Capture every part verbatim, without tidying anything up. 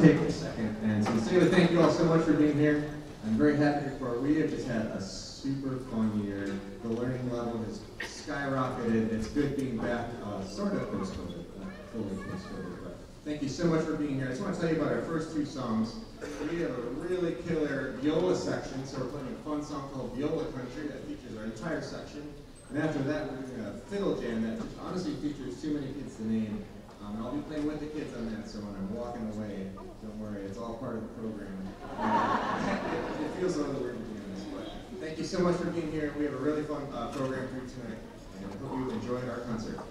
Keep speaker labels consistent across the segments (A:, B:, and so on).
A: take a second and sincerely thank you all so much for being here. I'm very happy to report we have just had a super fun year. The learning level has skyrocketed. It's good being back, uh, sort of post-COVID, not fully post-COVID, but thank you so much for being here. I just want to tell you about our first two songs. We have a really killer viola section, so we're playing a fun song called Viola Country that features our entire section. And after that, we're doing a fiddle jam that honestly features too many kids to name. Um, and I'll be playing with the kids on that, so when I'm walking away, don't worry, it's all part of the program. Uh, it, it feels a little weird doing this, but thank you so much for being here. We have a really fun uh, program for you tonight, and I hope you enjoyed our concert.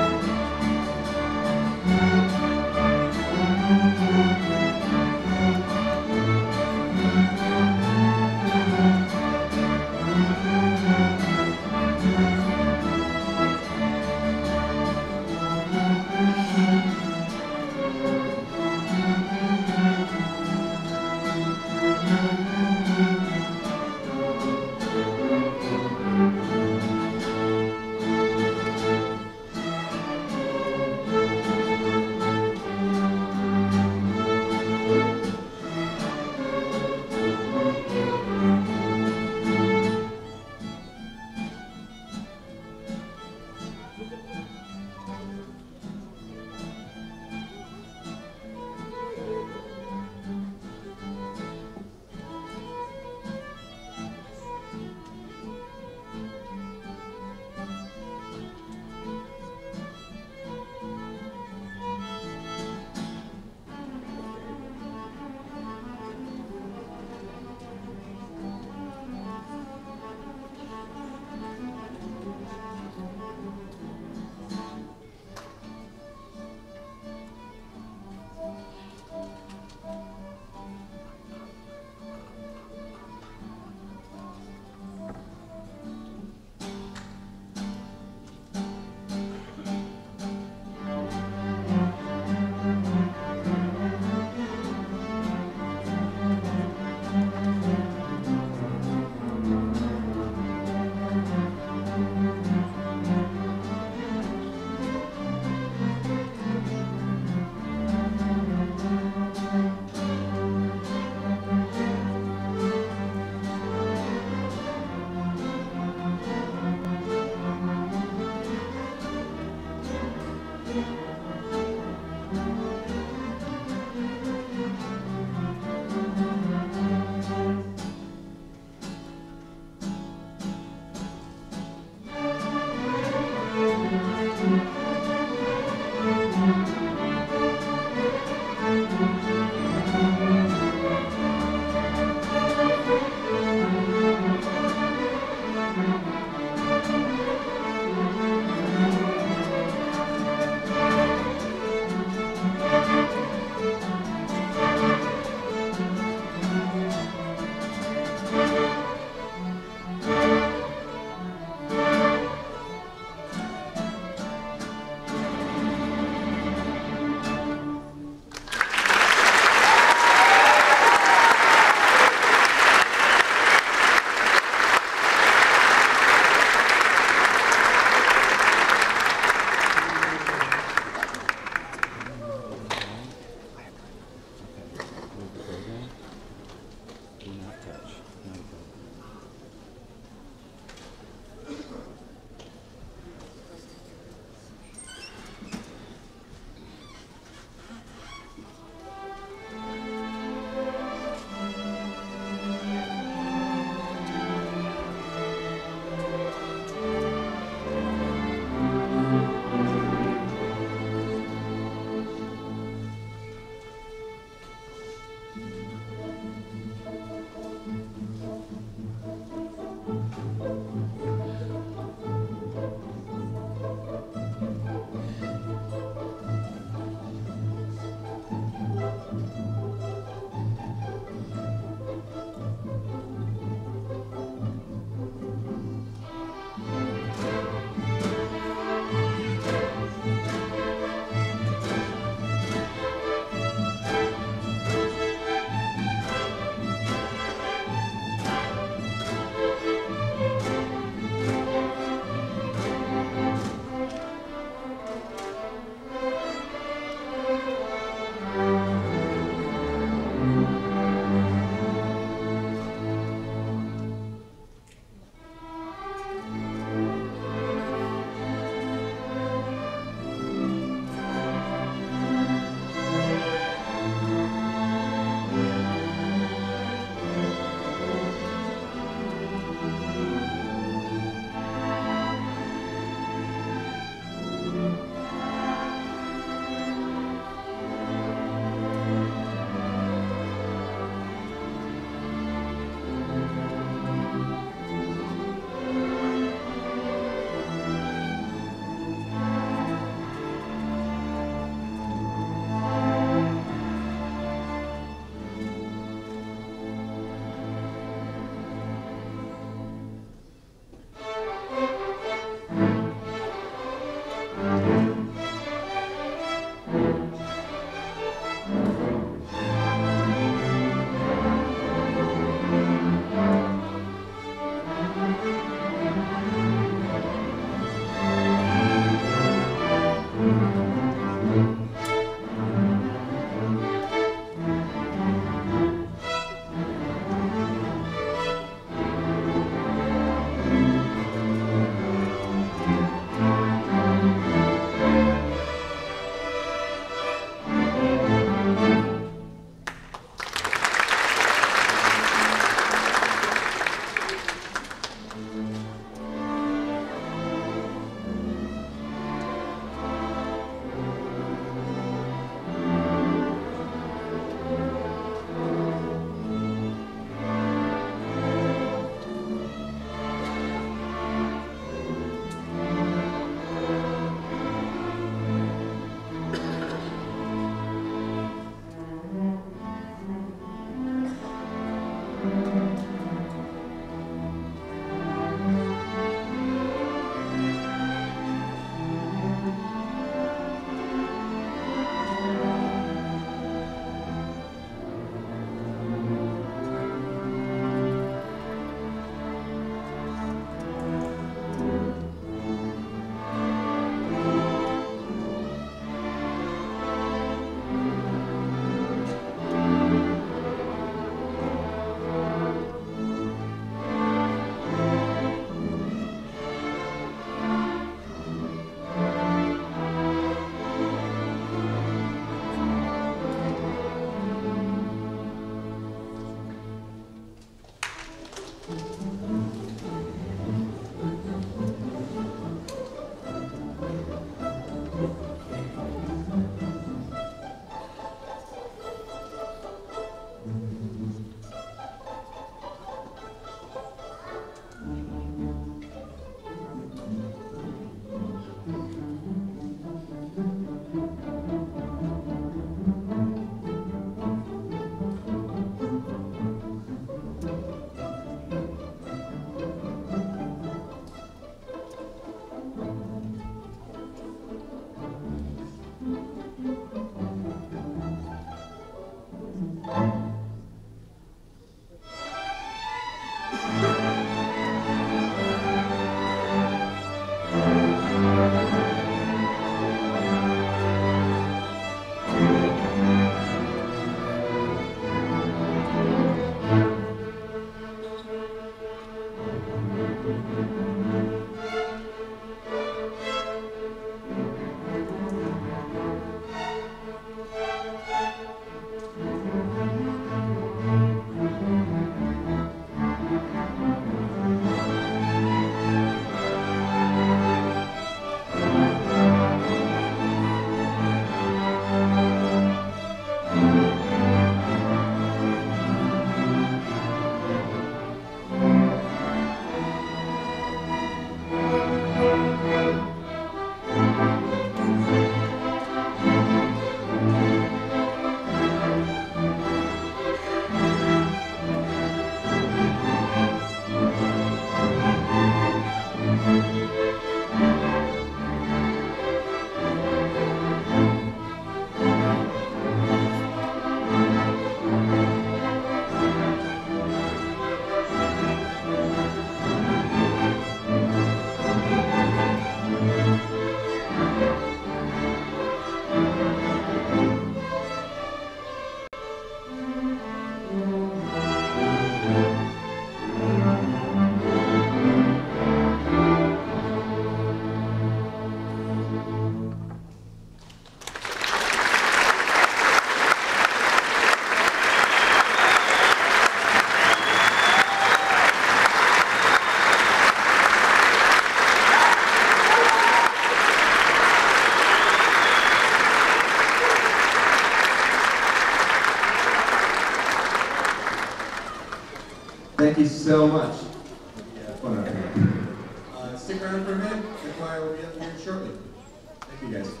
A: Thank you so much. Yeah, fun up here. Uh, stick around for a minute. The choir will be up here shortly. Thank you guys.